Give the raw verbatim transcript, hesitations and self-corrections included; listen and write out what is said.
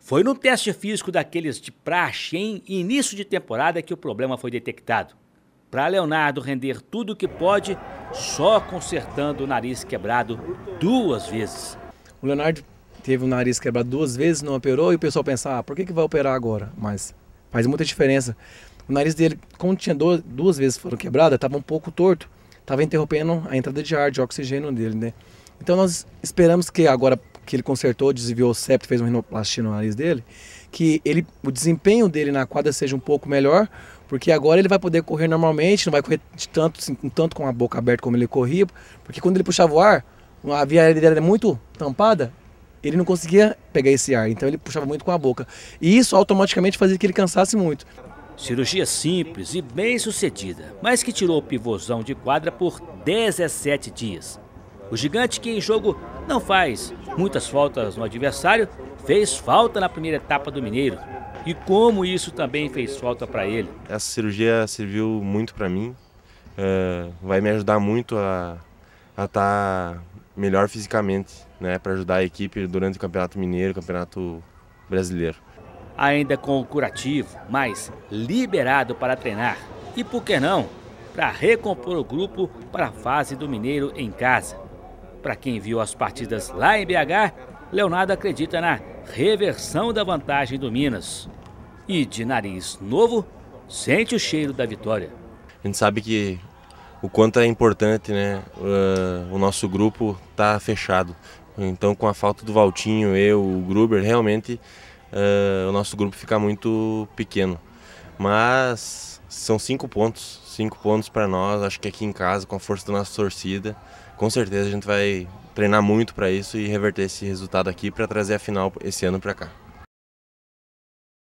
Foi no teste físico daqueles de praxe em início de temporada que o problema foi detectado. Para Leonardo render tudo o que pode, só consertando o nariz quebrado duas vezes. O Leonardo teve o nariz quebrado duas vezes, não operou, e o pessoal pensa, ah, por que que vai operar agora? Mas faz muita diferença. O nariz dele, como tinha duas, duas vezes foram quebradas, estava um pouco torto, estava interrompendo a entrada de ar, de oxigênio dele, né? Então nós esperamos que agora que ele consertou, desviou o septo, fez uma rinoplastia no nariz dele, que ele, o desempenho dele na quadra seja um pouco melhor, porque agora ele vai poder correr normalmente, não vai correr de tanto, assim, tanto com a boca aberta como ele corria, porque quando ele puxava o ar, a via aérea dele era muito tampada, ele não conseguia pegar esse ar, então ele puxava muito com a boca. E isso automaticamente fazia que ele cansasse muito. Cirurgia simples e bem sucedida, mas que tirou o pivôzão de quadra por dezessete dias. O gigante, que em jogo não faz muitas faltas no adversário, fez falta na primeira etapa do Mineiro. E como isso também fez falta para ele. Essa cirurgia serviu muito para mim, uh, vai me ajudar muito a estar tá melhor fisicamente, né, para ajudar a equipe durante o Campeonato Mineiro, Campeonato Brasileiro. Ainda com o curativo, mas liberado para treinar. E por que não, para recompor o grupo para a fase do Mineiro em casa. Para quem viu as partidas lá em B H, Leonardo acredita na reversão da vantagem do Minas. E de nariz novo, sente o cheiro da vitória. A gente sabe que o quanto é importante, né, uh, o nosso grupo tá fechado. Então, com a falta do Valtinho, eu, o Gruber, realmente uh, o nosso grupo fica muito pequeno. Mas são cinco pontos, cinco pontos para nós. Acho que aqui em casa, com a força da nossa torcida, com certeza a gente vai treinar muito para isso e reverter esse resultado aqui para trazer a final esse ano para cá.